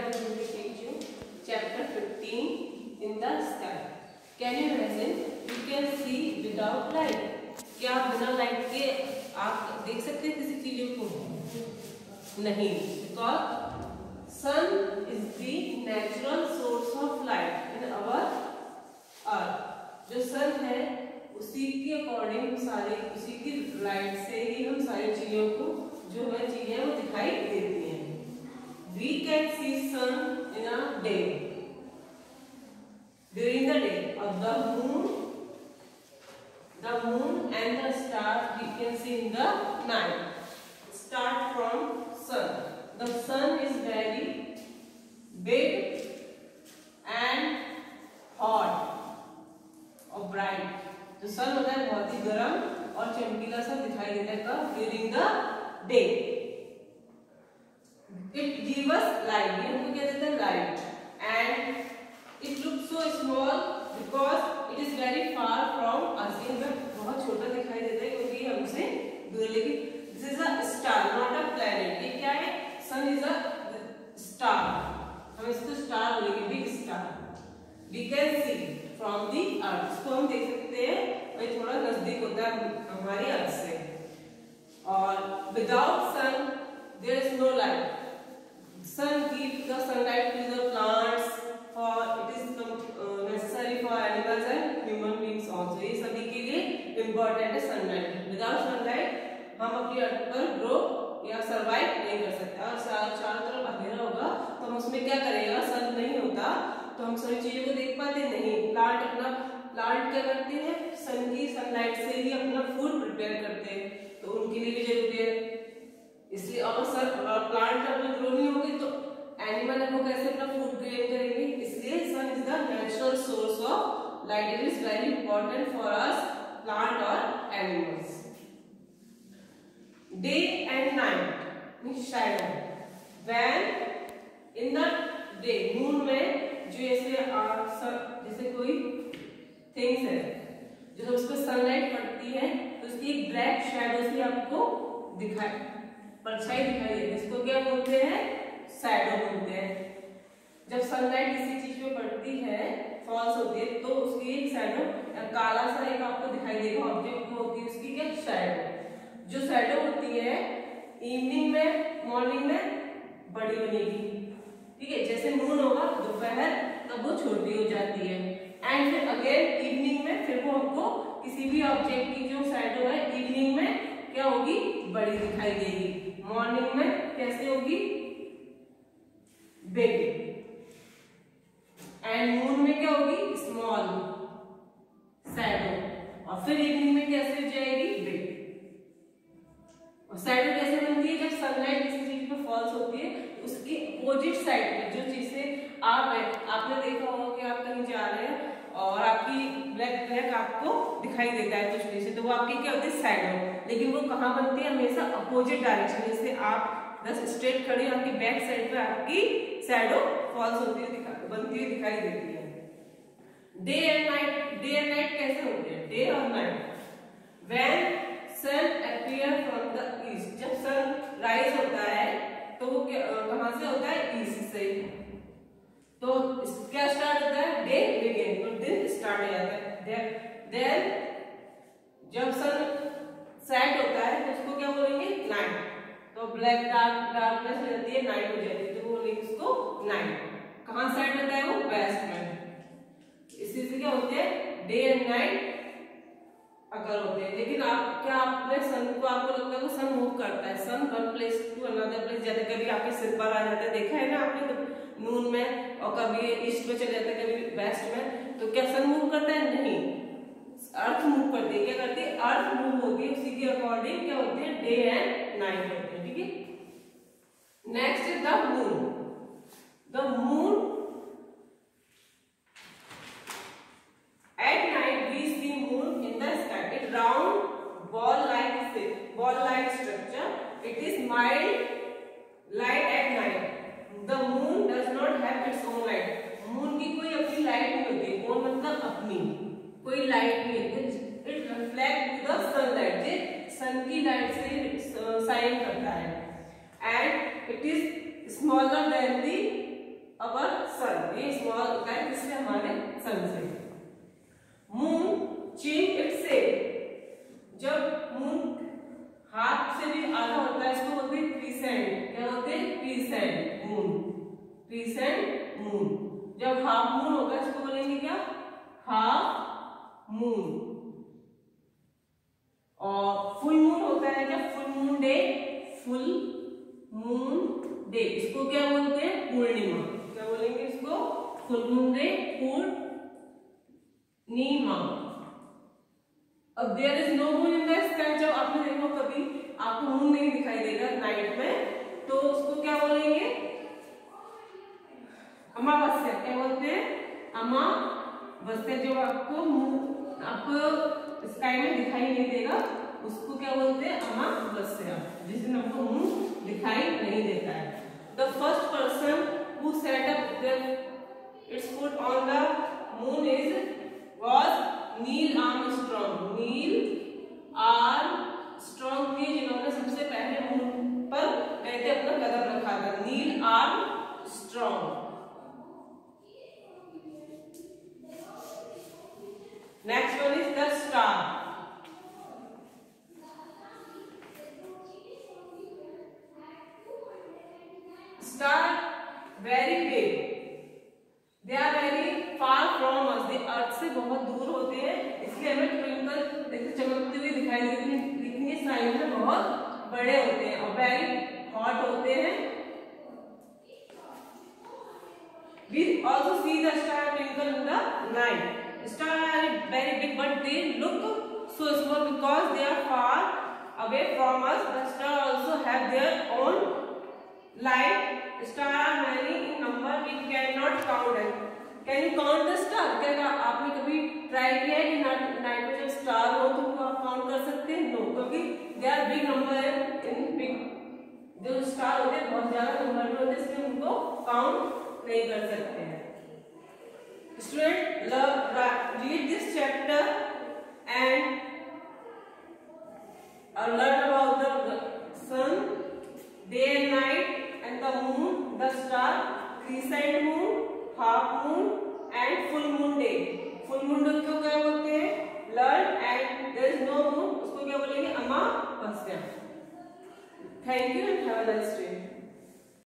I'm going to teach you chapter 15 in the sky. Can you imagine? You can see without light. क्या बिना light के आप देख सकते हैं किसी चीजों को? नहीं, because sun is the natural source of light in our earth. जो सन है उसी के अकॉर्डिंग उसी की लाइट से ही हम सारी चीजों को जो है चीजें वो दिखाई देती हैं. We can see sun in a day. During the day of the moon and the stars we can see in the night. Start from sun. The sun is very big and hot or bright. जो सन होता है बहुत ही गर्म और चमकीला सा दिखाई देता है कब? During the day. It gives us light. ये हमको क्या देता है? Light. And it looks so small because it is very far from us. ये हमें बहुत छोटा दिखाई देता है क्योंकि हमसे दूर. लेकिन this is a star, not a planet. ये क्या है? Sun is a star. हम इसको star बोलेंगे, big star. We can see from the earth. इसको हम देख सकते हैं और ये थोड़ा नजदीक होता है हमारी अर्थ से. और without sun there is no light. Sun gives the sunlight to the plants. For it is necessary for animals and human beings also. ये सभी के लिए important है sunlight. Without sunlight हम अपनी अर्थ पर grow या survive नहीं कर सकते. और चारों तरफ अंधेरा होगा तो हम उसमें क्या करेगा? सन नहीं होता तो हम सभी चीजों को देख पाते नहीं. प्लांट क्या करते हैं? सन की सनलाइट से ही अपना फूड प्रिपेयर करते हैं तो उनके लिए भी जरूरी है. इसलिए अगर प्लांट अपना ग्रो नहीं होगी तो एनिमल है वो कैसे अपना फूड गेन करेंगे? इसलिए sun is the natural source of light. It is very important for us plant और animals. Day and night means shadow. When in the day moon में जो जैसे कोई थिंग्स है जो उस पर सनलाइट पड़ती है तो उसकी एक ब्लैक शैडो सी आपको परछाई दिखाई देती है. इसको क्या बोलते हैं? शैडो बोलते हैं. जब सनलाइट किसी चीज पे पड़ती है फॉल्स होती है तो उसकी एक शैडो काला सा एक आपको दिखाई देगा ऑब्जेक्ट में होती है उसकी क्या? शैडो. जो शैडो होती है इवनिंग में मॉर्निंग में बड़ी बनेगी. ठीक है, जैसे मून होगा दोपहर तब वो छोटी हो जाती है एंड फिर अगेन इवनिंग में फिर वो हमको किसी भी ऑब्जेक्ट की जो शैडो है इवनिंग में क्या होगी? बड़ी दिखाई देगी. मॉर्निंग में कैसे होगी? बिग. एंड मून में क्या होगी? Small shadow. और फिर इवनिंग में कैसे हो जाएगी? बिग. और शैडो कैसे बनती है? जब सनलाइट किसी चीज पे फॉल्स होती है उसकी अपोजिट साइड पे जो चीज से आपने देखा होगा कि आप कहीं जा रहे हैं और आपकी ब्लैक आपको दिखाई देता है कुछ से तो वो आपकी क्या होती है? शैडो. लेकिन वो कहाँ बनती है? हमेशा अपोजिट डायरेक्शन. जैसे आप बस स्ट्रेट खड़े हैं आपकी बैक साइड पे आपकी शैडो फॉल्स होती है बनती हुई दिखाई देती है. डे एंड नाइट कैसे होती है? डे और night. When sun appear from the east. जब सन राइज होता है तो वो कहां से होता है? ईस्ट से. तो क्या स्टार्ट होता है? Day begin. तो दिन स्टार्ट हो जाता है. देन जब सन सेट होता है तो उसको क्या बोलेंगे? नाइट. तो ब्लैक डार्कनेस हो जाती है नाइट हो जाती है तो वो बोलेंगे उसको नाइट. कहां सेट होता है? वो वेस्ट में. इसी से क्या होते हैं? डे एंड नाइट अगर होते हैं. लेकिन आपने सन को आपको लगता है वो सन मूव करता है. Sun one place to another place जाते कभी आपके सिर पर आ जाता है. देखा है ना आपने नून में और कभी ईस्ट में चले जाते हैं कभी वेस्ट में. तो क्या सन मूव करता है? नहीं, अर्थ मूव करती है. क्या करती है? अर्थ मूव होती है. उसी के अकॉर्डिंग क्या होते हैं? डे एंड नाइट होते हैं. ठीक है. Next is the moon. The moon at night we see moon in the sky. It round ball-like structure. It is mild light at night. The moon does not have its own light. moon की कोई अपनी light नहीं होती. own मतलब अपनी कोई light नहीं होती. It reflects the sunlight. ये सन की लाइट से शाइन करता है. And it is smaller than the ये स्मॉल होता है किससे, हमारे सन से। मून चेंज इट्स शेप, जब मून हाफ से भी आधा होता है इसको बोलते हैं क्रीसेंट। क्या बोलते हैं? Crescent moon, crescent moon. जब हाफ मून होगा इसको बोलेंगे क्या? Half moon. और फुल मून होता है जब full moon day, full moon day इसको क्या बोलते हैं? पूर्णिमा। क्या बोलेंगे इसको? फुल मून डे, पूर्णिमा। अब there is no moon in the sky, जब आपने देखो कभी आपको मून नहीं दिखाई देगा नाइट में, तो उसको क्या बोलेंगे? अमावस्या। क्या बोलते हैं? अमावस्या। जो आपको स्काई में दिखाई नहीं देगा उसको क्या बोलते हैं? अमावस्या, जिस दिन आपको मून दिखाई नहीं देता है। The first person who set up its foot on the moon was Neil Armstrong. Neil Armstrong थे जिन्होंने सबसे पहले मून पर गए थे, अपना कदम रखा था। Neil Armstrong. Next one is the star. Star very big, they are very far from us, they earth से बहुत दूर होते हैं, इसलिए हमें ट्विंकल जैसे चमकते हुए दिखाई देते हैं, लेकिन ये साइज में बहुत बड़े होते हैं और वेरी हॉट होते हैं। We also see the star twinkle in the night. Stars are very big, but they look so small because they are far away from us. The stars also have their own light. Stars are many in number, we cannot count them. Can you count the star? क्या आपने कभी try किया है कि night में जब star हो तो उनको आप काउंट कर सकते हैं? नो, क्योंकि they are big number in big. जो स्टार होते हैं बहुत ज्यादा नंबर में होते हैं, इसलिए उनको काउंट नहीं कर सकते हैं। Student, read this chapter and learn about the sun, day and night, and the moon, the star, crescent moon, half moon, and full moon day. Full moon day को क्या बोलते हैं? Learn, and there is no moon, उसको क्या बोलेंगे? अमावस्या। Thank you and have a nice day.